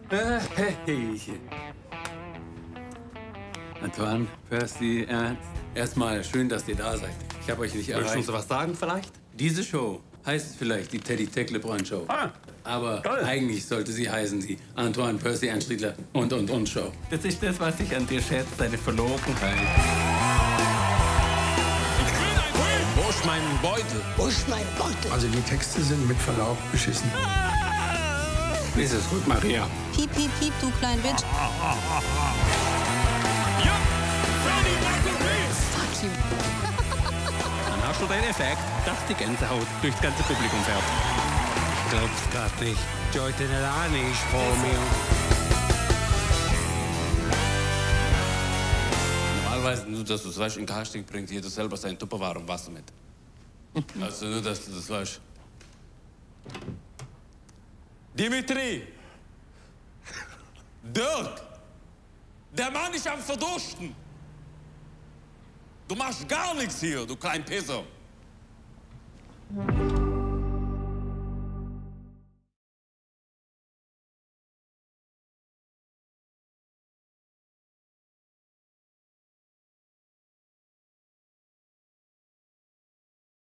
Hey. Antoine, Percy, Ernst. Erstmal schön, dass ihr da seid. Ich habe euch nicht erreicht. Willst du was sagen vielleicht? Diese Show heißt vielleicht die Teddy Tecklebrand Show. Aber eigentlich sollte sie heißen die Antoine, Percy, Ernst Striedler und Show. Das ist das, was ich an dir schätze, deine Verlogenheit. Wo ist mein Beutel? Wo ist mein Beutel? Also die Texte sind mit Verlaub beschissen. Ist es gut, Maria? Piep, piep, piep, du klein Bitch. Ja! Freddy Mercury! Fuck you. Dann hast du den Effekt, dass die Gänsehaut durchs ganze Publikum fährt. Glaub's grad nicht. Joyce Nelani ist vor mir. Normalerweise, nur dass du es weißt, im Casting bringt jeder selber sein Tupperware und Wasser mit. Also nur, dass du das weißt. Dimitri! Dirk! Der Mann ist am Verdursten! Du machst gar nichts hier, du klein Pisser!